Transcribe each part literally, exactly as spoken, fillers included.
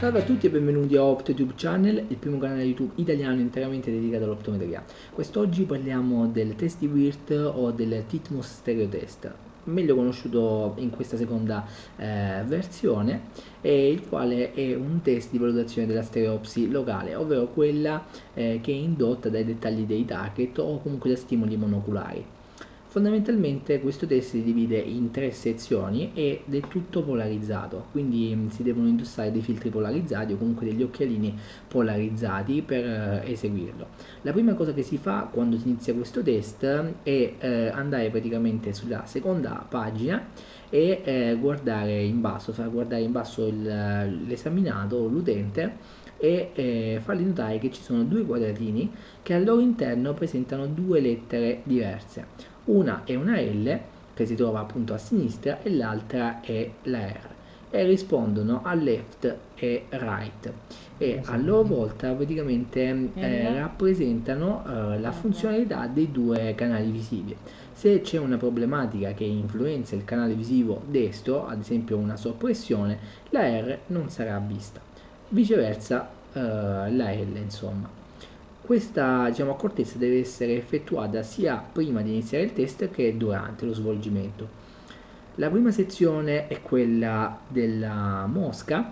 Salve a tutti e benvenuti a OptoTube Channel, il primo canale YouTube italiano interamente dedicato all'optometria. Quest'oggi parliamo del test di Wirth o del Titmus Stereo Test, meglio conosciuto in questa seconda eh, versione, e il quale è un test di valutazione della stereopsi locale, ovvero quella eh, che è indotta dai dettagli dei target o comunque da stimoli monoculari. Fondamentalmente questo test si divide in tre sezioni ed è tutto polarizzato, quindi si devono indossare dei filtri polarizzati o comunque degli occhialini polarizzati per eh, eseguirlo. La prima cosa che si fa quando si inizia questo test è eh, andare praticamente sulla seconda pagina e eh, guardare in basso, far guardare in basso l'esaminato o l'utente e eh, fargli notare che ci sono due quadratini che al loro interno presentano due lettere diverse. Una è una L che si trova appunto a sinistra e l'altra è la R e rispondono a left e right e a loro volta praticamente eh, rappresentano eh, la funzionalità dei due canali visivi. Se c'è una problematica che influenza il canale visivo destro, ad esempio una soppressione, la R non sarà vista, viceversa eh, la L insomma. Questa diciamo, accortezza deve essere effettuata sia prima di iniziare il test che durante lo svolgimento. La prima sezione è quella della mosca,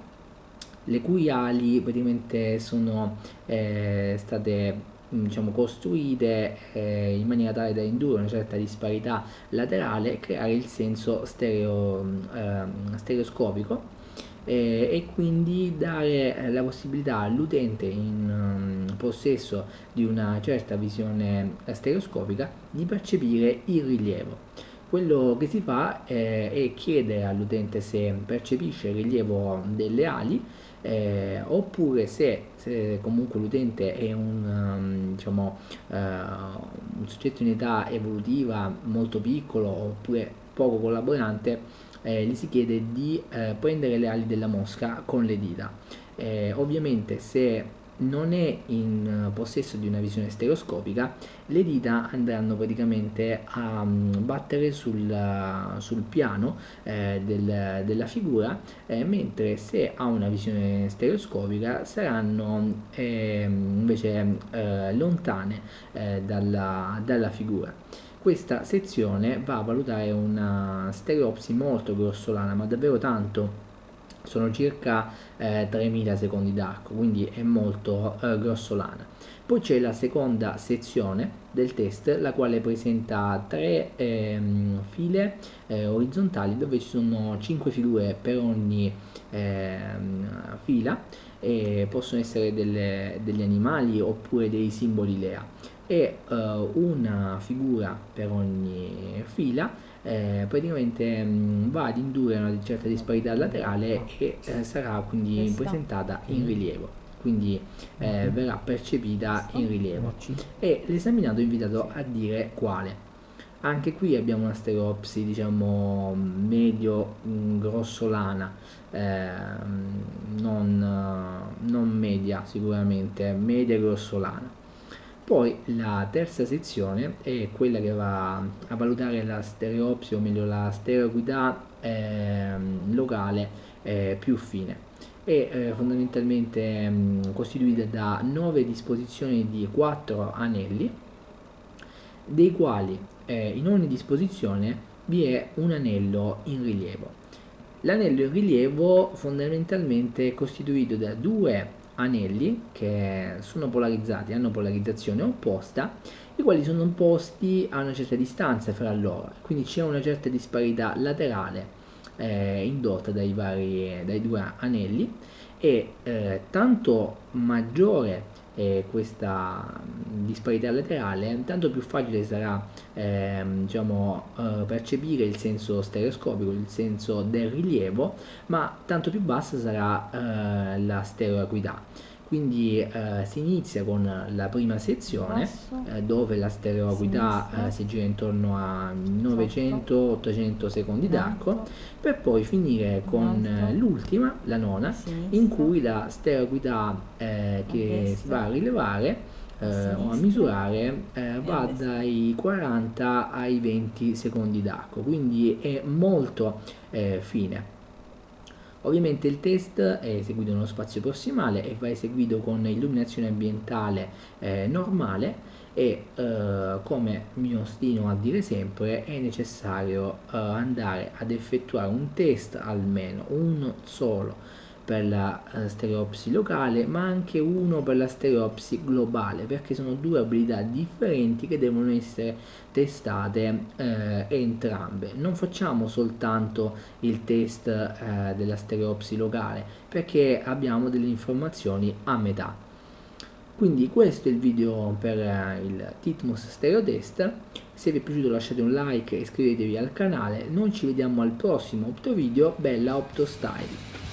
le cui ali praticamente sono eh, state diciamo, costruite eh, in maniera tale da indurre una certa disparità laterale e creare il senso stereo, eh, stereoscopico. Eh, e quindi dare eh, la possibilità all'utente in um, possesso di una certa visione stereoscopica di percepire il rilievo. Quello che si fa eh, è chiedere all'utente se percepisce il rilievo delle ali eh, oppure se, se comunque l'utente è un, um, diciamo, uh, un soggetto in età evolutiva molto piccolo oppure poco collaborante. Eh, gli si chiede di eh, prendere le ali della mosca con le dita. Eh, ovviamente se non è in uh, possesso di una visione stereoscopica, le dita andranno praticamente a um, battere sul, uh, sul piano eh, del, della figura, eh, mentre se ha una visione stereoscopica saranno eh, invece eh, lontane eh, dalla, dalla figura. Questa sezione va a valutare una stereopsi molto grossolana, ma davvero tanto, sono circa eh, tremila secondi d'arco, quindi è molto eh, grossolana. Poi c'è la seconda sezione del test, la quale presenta tre ehm, file eh, orizzontali dove ci sono cinque figure per ogni ehm, fila e possono essere delle, degli animali oppure dei simboli Lea. E uh, una figura per ogni fila eh, praticamente mh, va ad indurre una certa disparità laterale e eh, sarà quindi Questa. presentata in rilievo, quindi eh, verrà percepita in rilievo e l'esaminato è invitato a dire quale. Anche qui abbiamo una stereopsi diciamo medio mh, grossolana, eh, non, non media sicuramente, media grossolana. Poi la terza sezione è quella che va a valutare la stereopsi, o meglio la stereoacuità eh, locale eh, più fine. È eh, fondamentalmente mh, costituita da nove disposizioni di quattro anelli, dei quali eh, in ogni disposizione vi è un anello in rilievo. L'anello in rilievo fondamentalmente è costituito da due anelli che sono polarizzati, hanno polarizzazione opposta, i quali sono posti a una certa distanza fra loro, quindi c'è una certa disparità laterale eh, indotta dai vari dai due anelli e eh, tanto maggiore eh, questa disparità laterale, tanto più facile sarà eh, diciamo, eh, percepire il senso stereoscopico, il senso del rilievo, ma tanto più bassa sarà eh, la stereoacuità. Quindi eh, si inizia con la prima sezione eh, dove la stereoacuità eh, si gira intorno a novecento ottocento secondi d'arco, per poi finire con eh, l'ultima, la nona, in cui la stereoacuità eh, che si va a rilevare eh, o a misurare eh, va dai quaranta ai venti secondi d'arco, quindi è molto eh, fine. Ovviamente il test è eseguito nello spazio prossimale e va eseguito con illuminazione ambientale eh, normale e eh, come mi ostino a dire sempre è necessario eh, andare ad effettuare un test, almeno uno solo per la eh, stereopsi locale, ma anche uno per la stereopsi globale, perché sono due abilità differenti che devono essere testate eh, entrambe. Non facciamo soltanto il test eh, della stereopsi locale, perché abbiamo delle informazioni a metà. Quindi questo è il video per eh, il Titmus Stereo Test. Se vi è piaciuto lasciate un like e iscrivetevi al canale. Noi ci vediamo al prossimo Opto Video. Bella Opto Style!